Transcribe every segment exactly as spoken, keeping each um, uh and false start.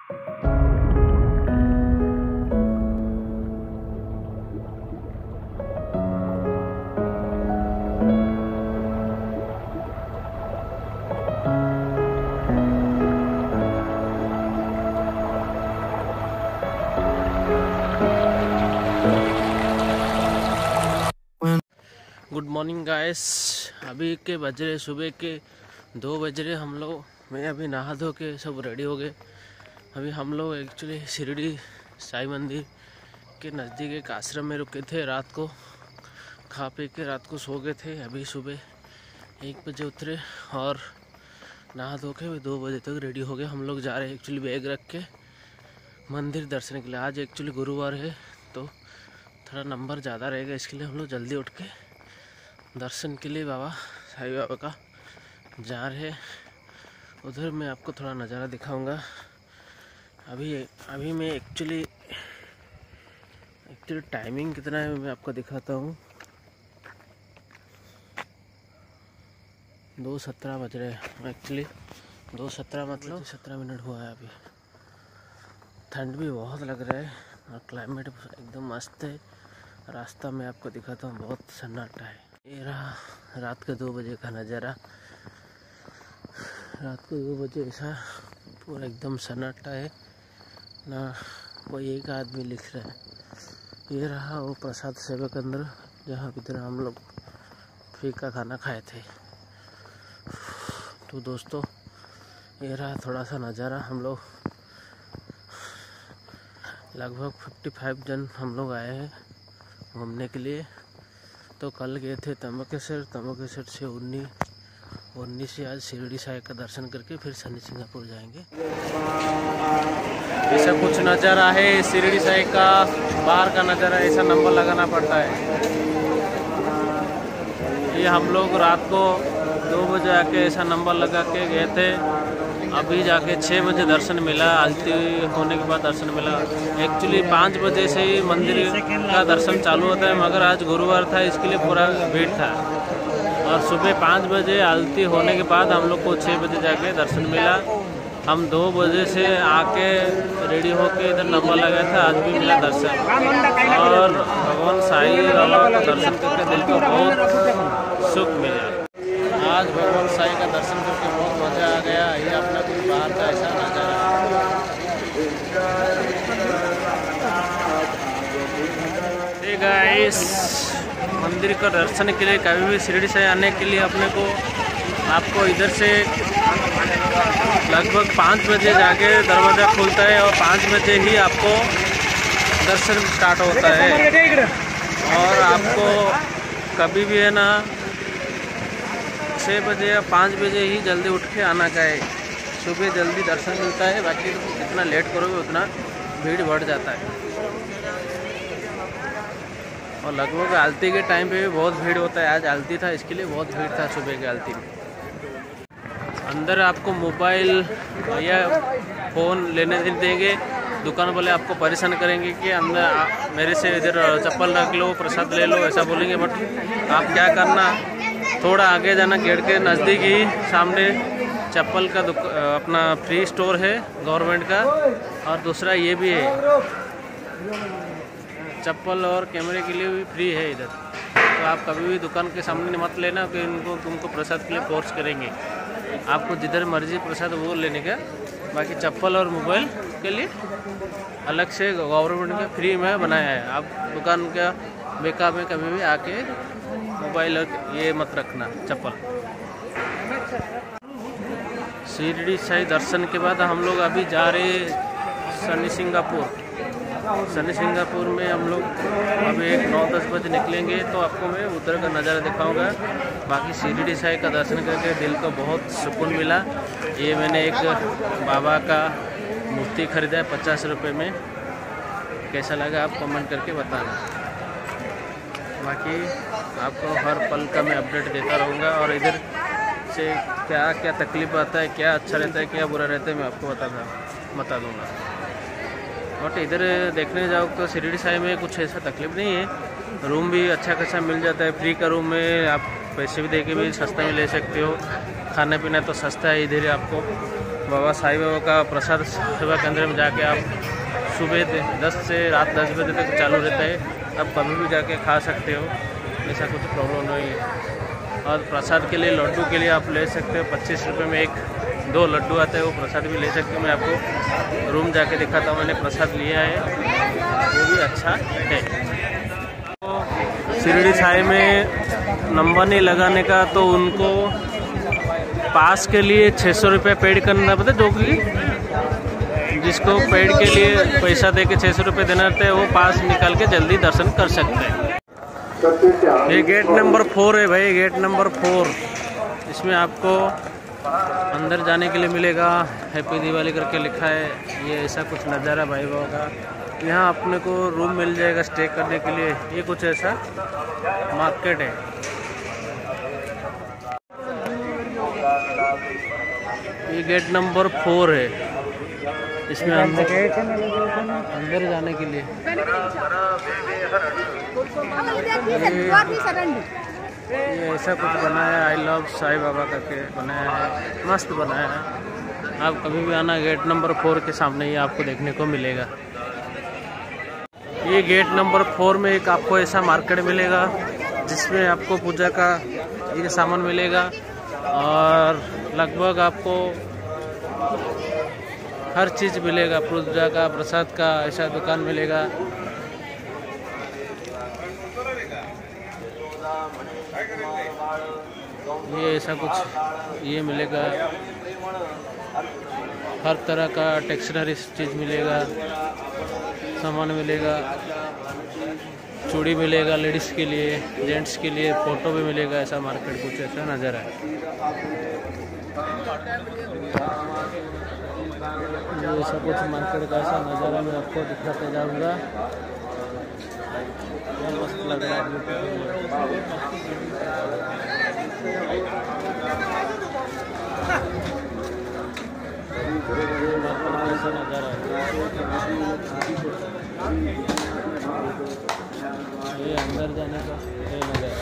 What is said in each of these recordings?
Good morning guys. अभी के बज रहे सुबह के दो बज रहे। हम लोग मैं अभी नहा धो के सब रेडी हो गए। अभी हम लोग एक्चुअली शिरडी साईं मंदिर के नज़दीक एक आश्रम में रुके थे। रात को खा पी के रात को सो गए थे। अभी सुबह एक बजे उतरे और नहा धो के दो बजे तक रेडी हो गए। हम लोग जा रहे हैं एक्चुअली बैग रख के मंदिर दर्शन के लिए। आज एक्चुअली गुरुवार है तो थोड़ा नंबर ज़्यादा रहेगा, इसके लिए हम लोग जल्दी उठ के दर्शन के लिए बाबा साईं बाबा का जा रहे। उधर मैं आपको थोड़ा नज़ारा दिखाऊंगा। अभी अभी मैं एक्चुअली एक्चुअली टाइमिंग कितना है मैं आपको दिखाता हूँ। दो सत्रह बज रहे हैं एक्चुअली। दो सत्रह मतलब सत्रह मिनट हुआ है अभी। ठंड भी बहुत लग रहा है और क्लाइमेट एकदम मस्त है। रास्ता में आपको दिखाता हूँ, बहुत सन्नाटा है। ये रहा रात के दो बजे का नज़ारा। रात को दो बजे ऐसा पूरा एकदम सन्नाटा है ना, कोई एक आदमी लिख रहा है। ये रहा वो प्रसाद सेवा केंद्र जहाँ की तरह हम लोग फ्री का खाना खाए थे। तो दोस्तों ये रहा थोड़ा सा नज़ारा। हम लोग लगभग पचपन जन हम लोग आए हैं घूमने के लिए। तो कल गए थे तंबकेश्वर, तंबकेश्वर से उन्नी उन्नीस से आज शिरडी साईं का दर्शन करके फिर शनि सिंगापुर जाएंगे। ऐसा कुछ नज़ारा है शिरडी साईं का बाहर का नज़ारा। ऐसा नंबर लगाना पड़ता है। ये हम लोग रात को दो बजे आके ऐसा नंबर लगा के गए थे। अभी जाके छः बजे दर्शन मिला। आरती होने के बाद दर्शन मिला। एक्चुअली पाँच बजे से ही मंदिर का दर्शन चालू होता है, मगर आज गुरुवार था इसके लिए पूरा भीड़ था। और सुबह पाँच बजे आरती होने के बाद हम लोग को छः बजे जाके दर्शन मिला। हम दो बजे से आके रेडी होके इधर नंबर लगाया था, आज भी मिला दर्शन। और भगवान साईं बाबा का दर्शन करके दिल को बहुत सुख मिला। आज भगवान साईं का दर्शन करके बहुत मज़ा आ गया। ये अपना कुछ बाहर का ऐसा नज़ारा। हे गाइस, मंदिर का दर्शन के लिए कभी भी शिरडी से आने के लिए अपने को आपको इधर से लगभग पाँच बजे जाके दरवाज़ा खुलता है और पाँच बजे ही आपको दर्शन स्टार्ट होता है। और आपको कभी भी है ना छः बजे या पाँच बजे ही जल्दी उठ के आना चाहिए। सुबह जल्दी दर्शन मिलता है, बाकी जितना लेट करोगे उतना भीड़ बढ़ जाता है। और लगभग आरती के टाइम पे भी बहुत भीड़ होता है। आज आरती था इसके लिए बहुत भीड़ था सुबह की आरती में। अंदर आपको मोबाइल या फ़ोन लेने नहीं देंगे। दुकान वाले आपको परेशान करेंगे कि अंदर मेरे से इधर चप्पल रख लो, प्रसाद ले लो, ऐसा बोलेंगे। बट आप क्या करना, थोड़ा आगे जाना, गेट के नज़दीक ही सामने चप्पल का अपना फ्री स्टोर है गवर्नमेंट का। और दूसरा ये भी है, चप्पल और कैमरे के लिए भी फ्री है इधर। तो आप कभी भी दुकान के सामने मत लेना कि उनको तुमको प्रसाद के लिए फोर्स करेंगे। आपको जिधर मर्जी प्रसाद वो लेने का। बाकी चप्पल और मोबाइल के लिए अलग से गवर्नमेंट का फ्री में बनाया है। आप दुकान का बेका में कभी भी आके मोबाइल और ये मत रखना, चप्पल। शिरडी साईं दर्शन के बाद हम लोग अभी जा रहे शनि सिंगापुर। शनि सिंगापुर में हम लोग अभी एक नौ दस बजे निकलेंगे तो आपको मैं उधर का नज़ारा दिखाऊंगा। बाकी शिरडी साईं का दर्शन करके दिल को बहुत सुकून मिला। ये मैंने एक बाबा का मूर्ति खरीदा है पचास रुपये में। कैसा लगा आप कमेंट करके बताना। बाकी आपको हर पल का मैं अपडेट देता रहूँगा। और इधर से क्या क्या तकलीफ आता है, क्या अच्छा रहता है, क्या बुरा रहता है, मैं आपको बता बता दूँगा। और इधर देखने जाओ तो शिरडी साईं में कुछ ऐसा तकलीफ नहीं है। रूम भी अच्छा खासा मिल जाता है। फ्री का रूम में आप पैसे भी दे के भी सस्ता में ले सकते हो। खाना पीना तो सस्ता है इधर आपको। बाबा साईं बाबा का प्रसाद सेवा केंद्र में जाके आप सुबह दस से रात दस बजे तक चालू रहता है। आप कभी भी जाके खा सकते हो, ऐसा कुछ प्रॉब्लम नहीं है। और प्रसाद के लिए लड्डू के लिए आप ले सकते हो, पच्चीस रुपये में एक दो लड्डू आते हैं, वो प्रसाद भी ले सकते हो। मैं आपको रूम जाके दिखाता हूँ, मैंने प्रसाद लिया है, वो भी अच्छा है। तो शिरडी साई में नंबर नहीं लगाने का तो उनको पास के लिए छः सौ रुपये पेड करना पड़ता है, जो कि जिसको पेड के लिए पैसा दे के छः सौ रुपये देना रहता है वो पास निकाल के जल्दी दर्शन कर सकते हैं। ये गेट नंबर फोर है भाई, गेट नंबर फोर। इसमें आपको अंदर जाने के लिए मिलेगा, हैप्पी दिवाली करके लिखा है। ये ऐसा कुछ नज़ारा भाई बाबा का। यहाँ अपने को रूम मिल जाएगा स्टे करने के लिए। ये कुछ ऐसा मार्केट है। ये गेट नंबर फोर है। इसमें अंदर अंदर जाने के लिए ये ऐसा कुछ बनाया है, आई लव साईं बाबा करके बनाया है, मस्त बनाया है। आप कभी भी आना, गेट नंबर फोर के सामने ही आपको देखने को मिलेगा। ये गेट नंबर फोर में एक आपको ऐसा मार्केट मिलेगा जिसमें आपको पूजा का ये सामान मिलेगा और लगभग आपको हर चीज़ मिलेगा, पूजा का प्रसाद का ऐसा दुकान मिलेगा। ये ऐसा कुछ ये मिलेगा, हर तरह का टेक्सचर चीज़ मिलेगा, सामान मिलेगा, चूड़ी मिलेगा लेडीज़ के लिए, जेंट्स के लिए फ़ोटो भी मिलेगा। ऐसा मार्केट कुछ ऐसा नज़र है। ये ऐसा कुछ मार्केट का ऐसा नज़ारा मैं आपको दिखाते जाऊँगा। मस्त लग रहा है। कैसा नज़ारा है, ये अंदर जाने का ये नज़ारा।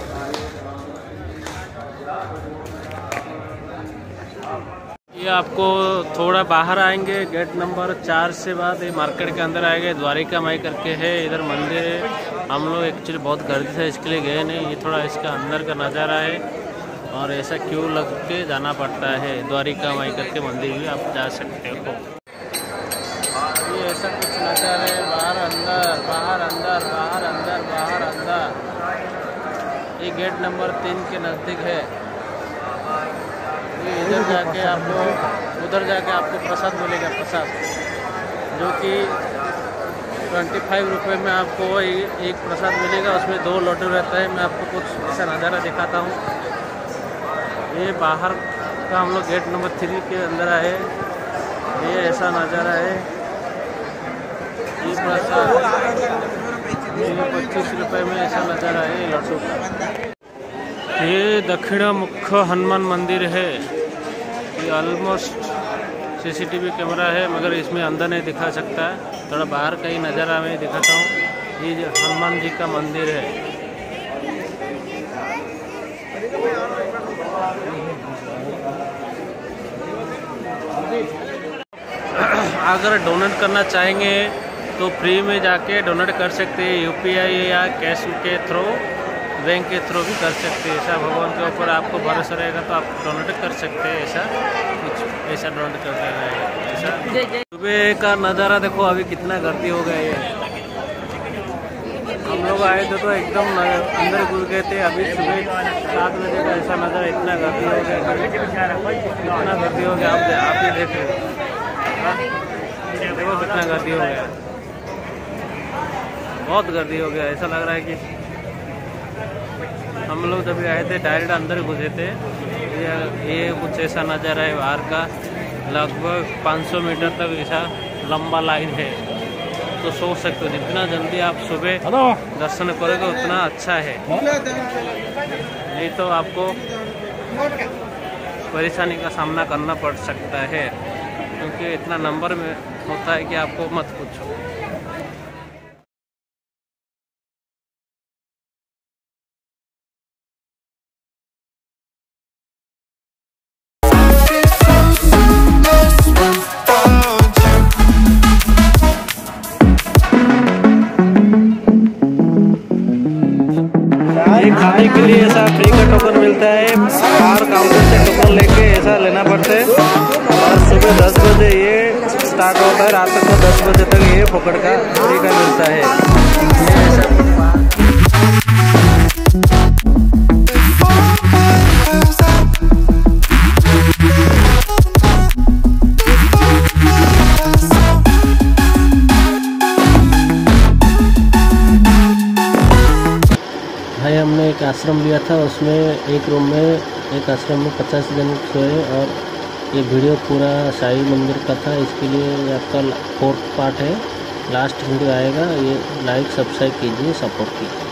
ये आपको थोड़ा बाहर आएंगे, गेट नंबर चार से बाद ये मार्केट के अंदर आएंगे। द्वारिका माई करके है, इधर मंदिर है। हम लोग एक्चुअली बहुत गर्दी था इसके लिए गए नहीं। ये थोड़ा इसका अंदर का नज़ारा है और ऐसा क्यों लग के जाना पड़ता है। द्वारिका माई करके मंदिर भी आप जा सकते हो। ये ऐसा कुछ नज़ारा है, बाहर अंदर बाहर अंदर बाहर अंदर बाहर अंदर। ये गेट नंबर तीन के नज़दीक है। इधर जाके आपको उधर जाके आपको प्रसाद मिलेगा, प्रसाद जो कि ट्वेंटी फाइव रुपये में आपको एक प्रसाद मिलेगा। उसमें दो लड्डू रहता है। मैं आपको कुछ ऐसा नज़ारा दिखाता हूँ। ये बाहर का हम लोग गेट नंबर थ्री के अंदर आए। ये ऐसा नज़ारा है। ये प्रसाद ये पच्चीस रुपये में ऐसा नज़ारा है लड्डू का। ये दक्षिण मुख्य हनुमान मंदिर है। ये ऑलमोस्ट सीसीटीवी कैमरा है मगर इसमें अंदर नहीं दिखा सकता है। थोड़ा बाहर का ही नज़ारा मैं दिखाता हूँ। ये हनुमान जी का मंदिर है। अगर डोनेट करना चाहेंगे तो फ्री में जाके डोनेट कर सकते हैं, यूपीआई या कैश के थ्रू, बैंक के थ्रू भी कर सकते हैं। ऐसा भगवान के ऊपर आपको भरोसा रहेगा तो आप डोनेट कर सकते हैं। ऐसा कुछ ऐसा डोनेट कर देना है। ऐसा सुबह का नज़ारा देखो, अभी कितना गर्दी हो गया है। हम लोग आए थे तो एकदम अंदर घुस गए थे। अभी सुबह सात बजे का ऐसा नज़ारा, इतना गर्दी हो गया, कितना गर्दी हो गया। आप आप ही देख रहे हो, देखो कितना गर्दी हो गया, बहुत गर्दी हो गया। ऐसा लग रहा है कि हम लोग जब आए थे डायरेक्ट अंदर घुसे थे। ये ये कुछ ऐसा नज़ारा है बाहर का। लगभग पाँच सौ मीटर तक ऐसा लंबा लाइन है। तो सोच सकते हो जितना जल्दी आप सुबह दर्शन करोगे उतना अच्छा है। नहीं तो आपको परेशानी का सामना करना पड़ सकता है, क्योंकि इतना नंबर में होता है कि आपको मत पूछो। और सुबह दस बजे ये स्टार्ट होता है, रात को दस बजे तक ये पकड़ का फ्री का मिलता है। ये ऐसा भाई हमने एक आश्रम लिया था, उसमें एक रूम में एक आश्रम में पचास जन सोए। और ये वीडियो पूरा साई मंदिर का था, इसके लिए आपका फोर्थ पार्ट है, लास्ट वीडियो आएगा। ये लाइक सब्सक्राइब कीजिए, सपोर्ट कीजिए।